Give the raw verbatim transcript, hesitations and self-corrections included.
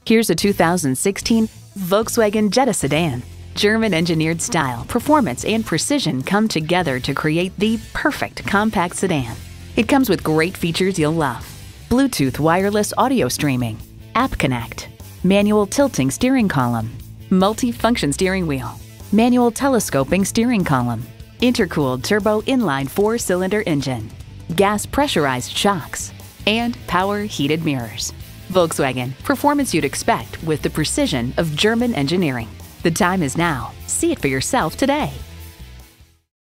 Here's a two thousand sixteen Volkswagen Jetta sedan. German-engineered style, performance, and precision come together to create the perfect compact sedan. It comes with great features you'll love: Bluetooth wireless audio streaming, App Connect, manual tilting steering column, multi-function steering wheel, manual telescoping steering column, intercooled turbo inline four-cylinder engine, gas pressurized shocks, and power heated mirrors. Volkswagen, performance you'd expect with the precision of German engineering. The time is now. See it for yourself today.